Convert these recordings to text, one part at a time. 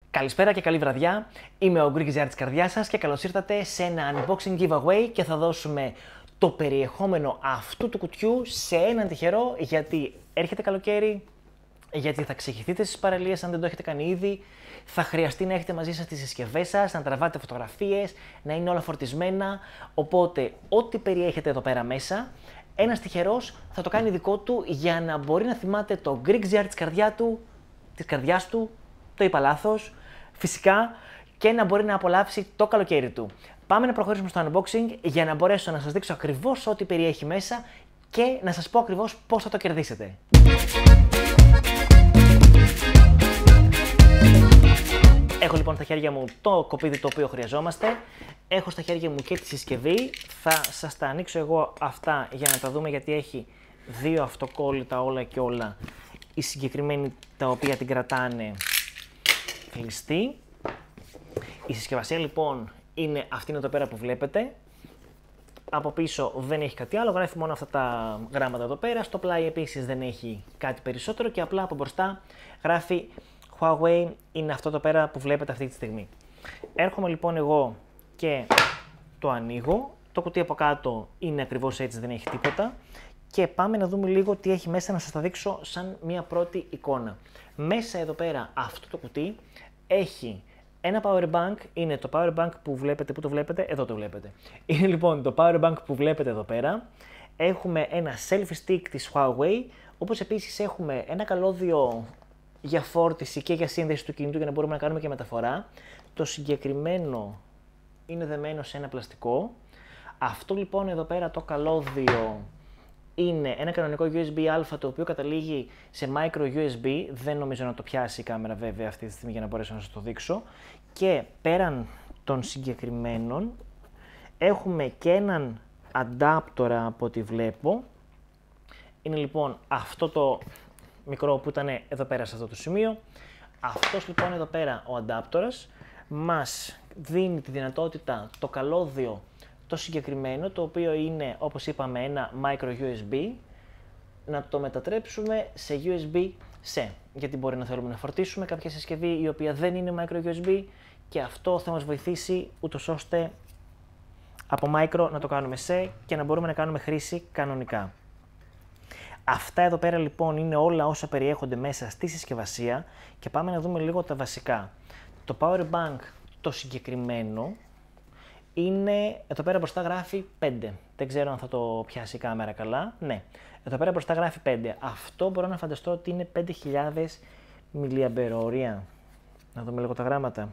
Καλησπέρα και καλή βραδιά. Είμαι ο Greek της καρδιάς σας και καλώς ήρθατε σε ένα unboxing giveaway και θα δώσουμε το περιεχόμενο αυτού του κουτιού σε έναν τυχερό, γιατί έρχεται καλοκαίρι, γιατί θα ξεχυθείτε στις παραλίες αν δεν το έχετε κάνει ήδη, θα χρειαστεί να έχετε μαζί σας τις συσκευές σας, να τραβάτε φωτογραφίες, να είναι όλα φορτισμένα, οπότε ό,τι περιέχεται εδώ πέρα μέσα, ένας τυχερός θα το κάνει δικό του για να μπορεί να θυμάται το Greek της καρδιάς του, το είπα λάθος, φυσικά, και να μπορεί να απολαύσει το καλοκαίρι του. Πάμε να προχωρήσουμε στο unboxing για να μπορέσω να σας δείξω ακριβώς ό,τι περιέχει μέσα και να σας πω ακριβώς πώς θα το κερδίσετε. Έχω λοιπόν στα χέρια μου το κοπίδι το οποίο χρειαζόμαστε. Έχω στα χέρια μου και τη συσκευή. Θα σας τα ανοίξω εγώ αυτά για να τα δούμε, γιατί έχει δύο αυτοκόλλητα όλα και όλα. Οι συγκεκριμένοι τα οποία την κρατάνε κλειστή. Η συσκευασία λοιπόν είναι αυτή εδώ πέρα που βλέπετε. Από πίσω δεν έχει κάτι άλλο, γράφει μόνο αυτά τα γράμματα εδώ πέρα. Στο πλάι επίσης δεν έχει κάτι περισσότερο και απλά από μπροστά γράφει Huawei, είναι αυτό εδώ πέρα που βλέπετε αυτή τη στιγμή. Έρχομαι λοιπόν εγώ και το ανοίγω. Το κουτί από κάτω είναι ακριβώς έτσι, δεν έχει τίποτα. Και πάμε να δούμε λίγο τι έχει μέσα, να σας τα δείξω σαν μια πρώτη εικόνα. Μέσα εδώ πέρα αυτό το κουτί έχει ένα power bank, είναι το power bank που βλέπετε, πού το βλέπετε, εδώ το βλέπετε. Είναι λοιπόν το power bank που βλέπετε εδώ πέρα. Έχουμε ένα selfie stick της Huawei, όπως επίσης έχουμε ένα καλώδιο για φόρτιση και για σύνδεση του κινητού για να μπορούμε να κάνουμε και μεταφορά. Το συγκεκριμένο είναι δεμένο σε ένα πλαστικό. Αυτό λοιπόν εδώ πέρα το καλώδιο είναι ένα κανονικό USB-A το οποίο καταλήγει σε micro USB. Δεν νομίζω να το πιάσει η κάμερα βέβαια αυτή τη στιγμή για να μπορέσω να σας το δείξω. Και πέραν των συγκεκριμένων έχουμε και έναν adapter από ό,τι βλέπω. Είναι λοιπόν αυτό το μικρό που ήταν εδώ πέρα σε αυτό το σημείο. Αυτός λοιπόν εδώ πέρα ο adapter μας δίνει τη δυνατότητα το καλώδιο το συγκεκριμένο, το οποίο είναι όπως είπαμε ένα micro USB, να το μετατρέψουμε σε USB-C, γιατί μπορεί να θέλουμε να φορτίσουμε κάποια συσκευή η οποία δεν είναι micro USB και αυτό θα μας βοηθήσει ούτως ώστε από micro να το κάνουμε C και να μπορούμε να κάνουμε χρήση κανονικά. Αυτά εδώ πέρα λοιπόν είναι όλα όσα περιέχονται μέσα στη συσκευασία και πάμε να δούμε λίγο τα βασικά. Το power bank το συγκεκριμένο είναι, εδώ πέρα μπροστά γράφει 5. Δεν ξέρω αν θα το πιάσει η κάμερα καλά. Ναι, εδώ πέρα μπροστά γράφει 5. Αυτό μπορώ να φανταστώ ότι είναι 5.000 mAh. Να δούμε λίγο τα γράμματα.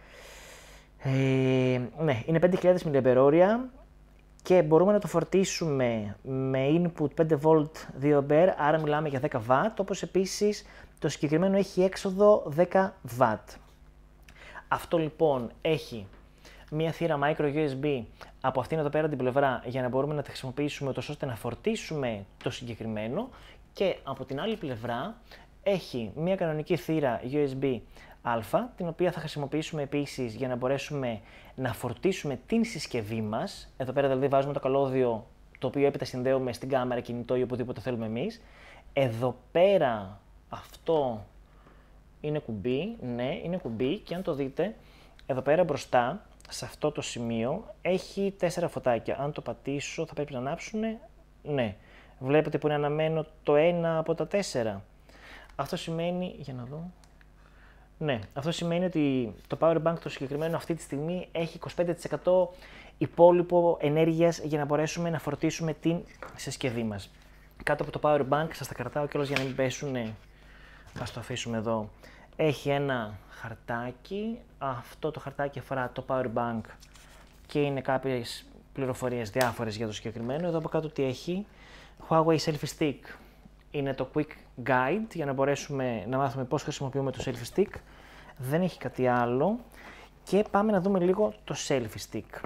Ναι, είναι 5.000 mAh και μπορούμε να το φορτίσουμε με input 5V 2A, άρα μιλάμε για 10W, όπως επίσης το συγκεκριμένο έχει έξοδο 10W. Αυτό λοιπόν έχει μία θύρα micro USB από αυτήν εδώ πέρα την πλευρά για να μπορούμε να τη χρησιμοποιήσουμε ώστε να φορτίσουμε το συγκεκριμένο, και από την άλλη πλευρά έχει μία κανονική θύρα USB Α, την οποία θα χρησιμοποιήσουμε επίσης για να μπορέσουμε να φορτίσουμε την συσκευή μας. Εδώ πέρα δηλαδή βάζουμε το καλώδιο το οποίο έπειτα συνδέουμε στην κάμερα, κινητό ή οπουδήποτε θέλουμε εμείς. Εδώ πέρα αυτό είναι κουμπί, ναι είναι κουμπί, και αν το δείτε εδώ πέρα μπροστά σε αυτό το σημείο έχει 4 φωτάκια. Αν το πατήσω θα πρέπει να ανάψουνε. Ναι, βλέπετε που είναι αναμένο το ένα από τα 4. Αυτό σημαίνει, για να δω. Ναι, αυτό σημαίνει ότι το power bank το συγκεκριμένο αυτή τη στιγμή έχει 25% υπόλοιπο ενέργειας για να μπορέσουμε να φορτίσουμε την συσκευή μας. Κάτω από το power bank, σας τα κρατάω κιόλας για να μην πέσουνε, ας το αφήσουμε εδώ. Έχει ένα χαρτάκι, αυτό το χαρτάκι αφορά το power bank και είναι κάποιες πληροφορίες διάφορες για το συγκεκριμένο. Εδώ από κάτω τι έχει, Huawei Selfie Stick, είναι το Quick Guide για να μπορέσουμε να μάθουμε πώς χρησιμοποιούμε το Selfie Stick. Δεν έχει κάτι άλλο και πάμε να δούμε λίγο το Selfie Stick.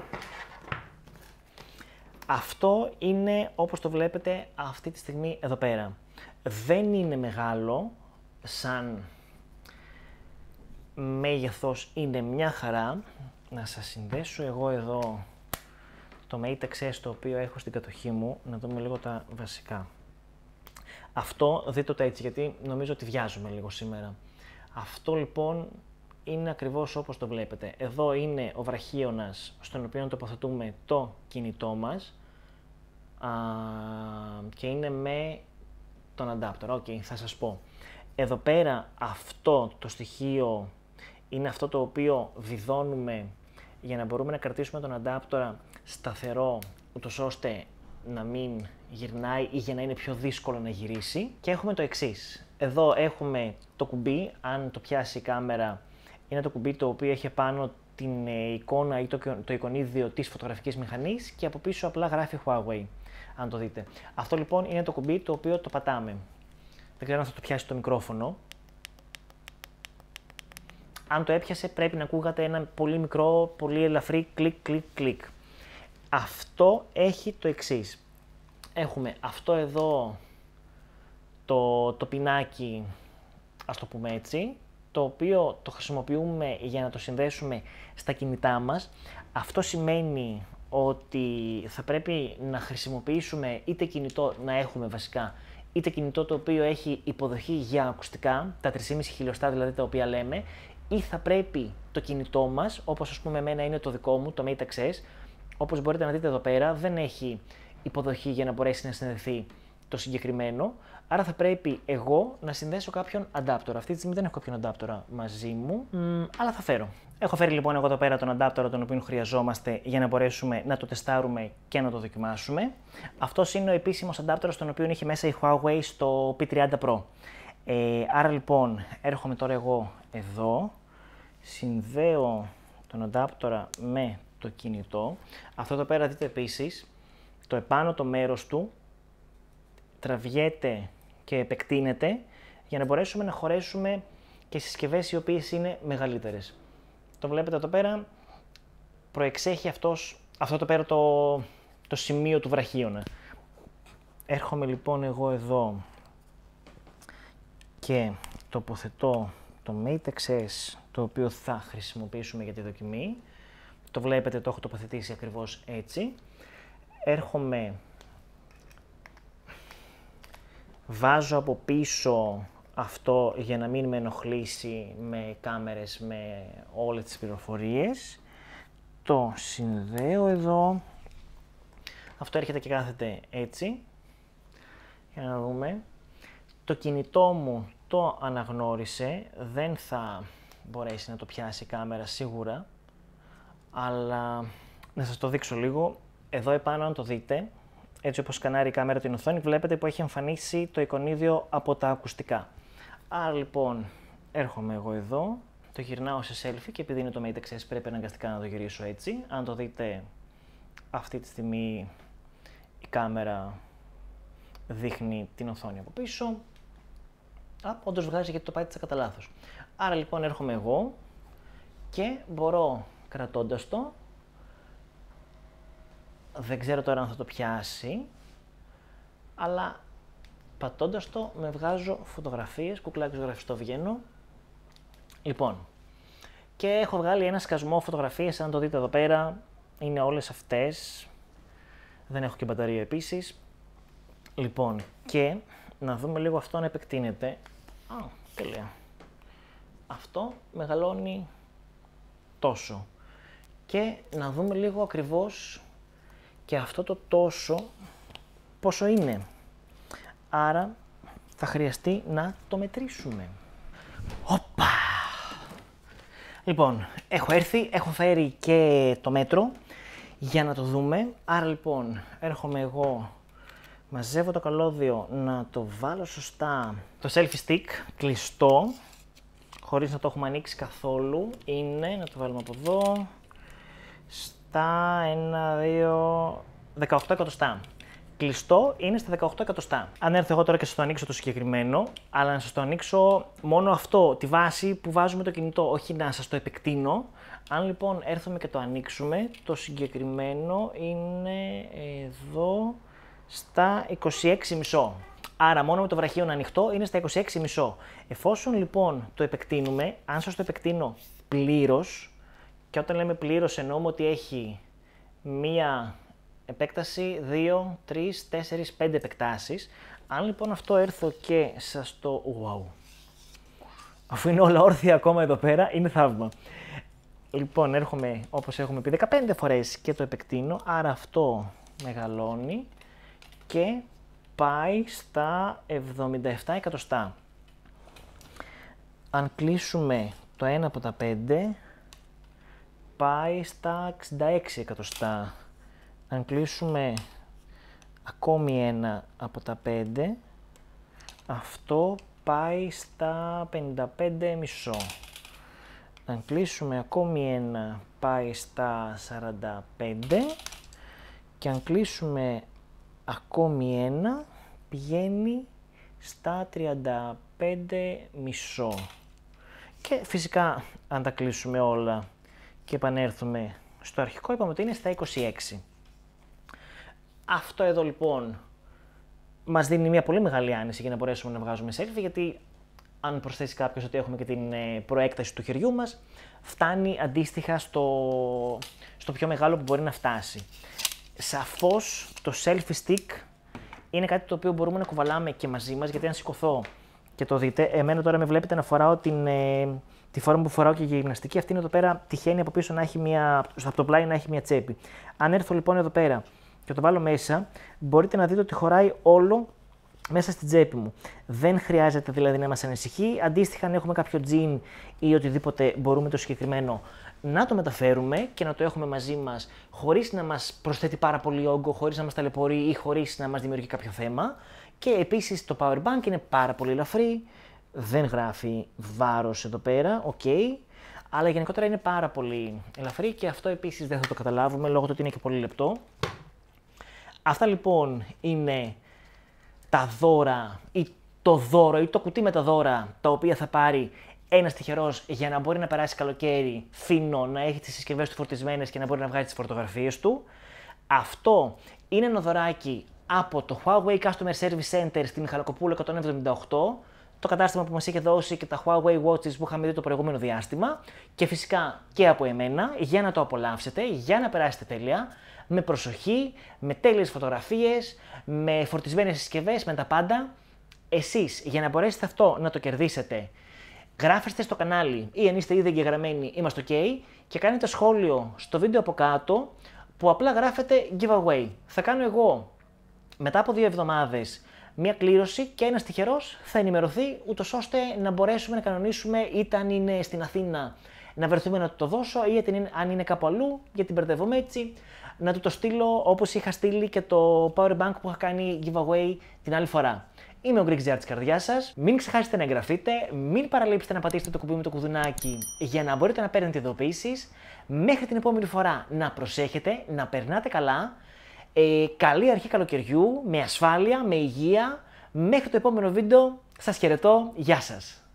Αυτό είναι όπως το βλέπετε αυτή τη στιγμή εδώ πέρα. Δεν είναι μεγάλο, σαν μέγεθος είναι μια χαρά. Να σας συνδέσω εγώ εδώ το Mate XS το οποίο έχω στην κατοχή μου, να δούμε λίγο τα βασικά. Αυτό δείτε το έτσι, γιατί νομίζω ότι βιάζουμε λίγο σήμερα. Αυτό λοιπόν είναι ακριβώς όπως το βλέπετε. Εδώ είναι ο βραχίωνας στον οποίο τοποθετούμε το κινητό μας και είναι με τον adapter. Οκ, θα σας πω. Εδώ πέρα αυτό το στοιχείο είναι αυτό το οποίο βιδώνουμε για να μπορούμε να κρατήσουμε τον adapter σταθερό, ούτως ώστε να μην γυρνάει ή για να είναι πιο δύσκολο να γυρίσει. Και έχουμε το εξής. Εδώ έχουμε το κουμπί, αν το πιάσει η κάμερα, είναι το κουμπί το οποίο έχει πάνω την εικόνα ή το εικονίδιο της φωτογραφικής μηχανής και από πίσω απλά γράφει Huawei, αν το δείτε. Αυτό λοιπόν είναι το κουμπί το οποίο το πατάμε. Δεν ξέρω αν θα το πιάσει το μικρόφωνο. Αν το έπιασε πρέπει να ακούγατε ένα πολύ μικρό, πολύ ελαφρύ κλικ, κλικ, κλικ. Αυτό έχει το εξής. Έχουμε αυτό εδώ το πινάκι, ας το πούμε έτσι, το οποίο το χρησιμοποιούμε για να το συνδέσουμε στα κινητά μας. Αυτό σημαίνει ότι θα πρέπει να χρησιμοποιήσουμε είτε κινητό να έχουμε βασικά, είτε κινητό το οποίο έχει υποδοχή για ακουστικά, τα 3,5 χιλιοστά δηλαδή τα οποία λέμε, ή θα πρέπει το κινητό μας, όπως ας πούμε εμένα είναι το δικό μου, το Mate Access, όπως μπορείτε να δείτε εδώ πέρα, δεν έχει υποδοχή για να μπορέσει να συνδεθεί το συγκεκριμένο, άρα θα πρέπει εγώ να συνδέσω κάποιον adapter. Αυτή τη στιγμή δεν έχω κάποιον adapter μαζί μου, αλλά θα φέρω. Έχω φέρει λοιπόν εγώ εδώ πέρα τον adapter τον οποίο χρειαζόμαστε για να μπορέσουμε να το τεστάρουμε και να το δοκιμάσουμε. Αυτός είναι ο επίσημος adapter στον οποίο είχε μέσα η Huawei στο P30 Pro. Άρα λοιπόν έρχομαι τώρα εγώ εδώ, συνδέω τον adapter με το κινητό. Αυτό εδώ πέρα δείτε επίσης, το επάνω το μέρος του τραβιέται και επεκτείνεται για να μπορέσουμε να χωρέσουμε και συσκευές οι οποίες είναι μεγαλύτερες. Το βλέπετε εδώ πέρα, προεξέχει αυτό εδώ πέρα το σημείο του βραχίωνα. Έρχομαι λοιπόν εγώ εδώ και τοποθετώ το Mate Access το οποίο θα χρησιμοποιήσουμε για τη δοκιμή. Το βλέπετε, το έχω τοποθετήσει ακριβώς έτσι. Έρχομαι, βάζω από πίσω αυτό για να μην με ενοχλήσει με κάμερες, με όλες τις πληροφορίες. Το συνδέω εδώ. Αυτό έρχεται και κάθεται έτσι. Για να δούμε. Το κινητό μου το αναγνώρισε. Δεν θα μπορέσει να το πιάσει η κάμερα σίγουρα. Αλλά να σας το δείξω λίγο. Εδώ επάνω αν το δείτε, έτσι όπως σκανάρει η κάμερα την οθόνη, βλέπετε που έχει εμφανίσει το εικονίδιο από τα ακουστικά. Άρα λοιπόν έρχομαι εγώ εδώ, το γυρνάω σε selfie και επειδή είναι το Mate Access πρέπει αναγκαστικά να το γυρίσω έτσι. Αν το δείτε αυτή τη στιγμή η κάμερα δείχνει την οθόνη από πίσω. Όντως βγάζει γιατί το πάτησα κατά λάθος. Άρα λοιπόν έρχομαι εγώ και μπορώ κρατώντας το, δεν ξέρω τώρα αν θα το πιάσει, αλλά πατώντας το με βγάζω φωτογραφίες, κουκλάκι ζωγραφιστό βγαίνω. Λοιπόν, και έχω βγάλει ένα σκασμό φωτογραφίες, αν το δείτε εδώ πέρα, είναι όλες αυτές, δεν έχω και μπαταρία επίσης. Λοιπόν, και να δούμε λίγο αυτό να επεκτείνεται. Τέλεια. Αυτό μεγαλώνει τόσο. Και να δούμε λίγο ακριβώς και αυτό το τόσο πόσο είναι. Άρα θα χρειαστεί να το μετρήσουμε. Οπα! Λοιπόν, έχω έρθει, έχω φέρει και το μέτρο για να το δούμε. Άρα λοιπόν έρχομαι εγώ, μαζεύω το καλώδιο να το βάλω σωστά. Το selfie stick κλειστό, χωρίς να το έχουμε ανοίξει καθόλου, είναι, να το βάλουμε από εδώ, στα 18 εκατοστά. Κλειστό είναι στα 18 εκατοστά. Αν έρθω εγώ τώρα και σας το ανοίξω το συγκεκριμένο, αλλά να σας το ανοίξω μόνο αυτό, τη βάση που βάζουμε το κινητό, όχι να σας το επεκτείνω. Αν λοιπόν έρθουμε και το ανοίξουμε, το συγκεκριμένο είναι εδώ στα 26,5. Άρα μόνο με το βραχίωνα ανοιχτό είναι στα 26,5. Εφόσον λοιπόν το επεκτείνουμε, αν σας το επεκτείνω πλήρως, και όταν λέμε πλήρως εννοούμε ότι έχει μία επέκταση, 2, 3, 4, 5 επεκτάσεις. Αν λοιπόν αυτό έρθω και σας το... Wow! Αφού είναι όλα όρθια ακόμα εδώ πέρα, είναι θαύμα. Λοιπόν, έρχομαι όπως έχουμε πει 15 φορές και το επεκτείνω, άρα αυτό μεγαλώνει και πάει στα 77 εκατοστά. Αν κλείσουμε το ένα από τα 5, πάει στα 66 εκατοστά. Αν κλείσουμε ακόμη ένα από τα 5, αυτό πάει στα 55,5. Αν κλείσουμε ακόμη ένα, πάει στα 45 και αν κλείσουμε ακόμη ένα, πηγαίνει στα 35,5. Και φυσικά αν τα κλείσουμε όλα και επανέλθουμε στο αρχικό, είπαμε ότι είναι στα 26. Αυτό εδώ λοιπόν μας δίνει μια πολύ μεγάλη άνεση για να μπορέσουμε να βγάζουμε selfie, γιατί αν προσθέσει κάποιος ότι έχουμε και την προέκταση του χεριού μας, φτάνει αντίστοιχα στο πιο μεγάλο που μπορεί να φτάσει. Σαφώς το selfie stick είναι κάτι το οποίο μπορούμε να κουβαλάμε και μαζί μας, γιατί αν σηκωθώ και το δείτε, εμένα τώρα με βλέπετε να φοράω τη φόρμα που φοράω και για γυμναστική, αυτή είναι εδώ πέρα, τυχαίνει από πίσω να έχει από το πλάι να έχει μια τσέπη. Αν έρθω λοιπόν εδώ πέρα και το βάλω μέσα, μπορείτε να δείτε ότι χωράει όλο μέσα στην τσέπη μου. Δεν χρειάζεται δηλαδή να μας ανησυχεί. Αντίστοιχα, αν έχουμε κάποιο τζιν ή οτιδήποτε, μπορούμε το συγκεκριμένο να το μεταφέρουμε και να το έχουμε μαζί μας, χωρίς να μας προσθέτει πάρα πολύ όγκο, χωρίς να μας ταλαιπωρεί ή χωρίς να μας δημιουργεί κάποιο θέμα. Και επίσης το power bank είναι πάρα πολύ ελαφρύ, δεν γράφει βάρος εδώ πέρα, αλλά γενικότερα είναι πάρα πολύ ελαφρύ και αυτό επίσης δεν θα το καταλάβουμε λόγω του ότι είναι και πολύ λεπτό. Αυτά λοιπόν είναι τα δώρα ή το δώρο ή το κουτί με τα δώρα τα οποία θα πάρει ένας τυχερός για να μπορεί να περάσει καλοκαίρι φίνο, να έχει τις συσκευές του φορτισμένες και να μπορεί να βγάζει τις φωτογραφίες του. Αυτό είναι ένα δωράκι από το Huawei Customer Service Center στη Μιχαλακοπούλου 178, το κατάστημα που μας είχε δώσει και τα Huawei Watches που είχαμε δει το προηγούμενο διάστημα, και φυσικά και από εμένα για να το απολαύσετε, για να περάσετε τέλεια, με προσοχή, με τέλειες φωτογραφίες, με φορτισμένες συσκευές, με τα πάντα. Εσείς για να μπορέσετε αυτό να το κερδίσετε, γράφεστε στο κανάλι ή αν είστε ήδη εγγεγραμμένοι, είμαστε ok, και κάνετε σχόλιο στο βίντεο από κάτω που απλά γράφετε giveaway. Θα κάνω εγώ μετά από 2 εβδομάδες μια κλήρωση και ένας τυχερός θα ενημερωθεί, ούτως ώστε να μπορέσουμε να κανονίσουμε, είτε αν είναι στην Αθήνα να βρεθούμε να του το δώσω, ή αν είναι κάπου αλλού, γιατί μπερδεύομαι έτσι, να του το στείλω όπως είχα στείλει και το power bank που είχα κάνει giveaway την άλλη φορά. Είμαι ο Greek της καρδιάς σας. Μην ξεχάσετε να εγγραφείτε, μην παραλείψετε να πατήσετε το κουμπί με το κουδουνάκι για να μπορείτε να παίρνετε ειδοποιήσεις. Μέχρι την επόμενη φορά να προσέχετε, να περνάτε καλά. Καλή αρχή καλοκαιριού, με ασφάλεια, με υγεία. Μέχρι το επόμενο βίντεο, σας χαιρετώ. Γεια σας.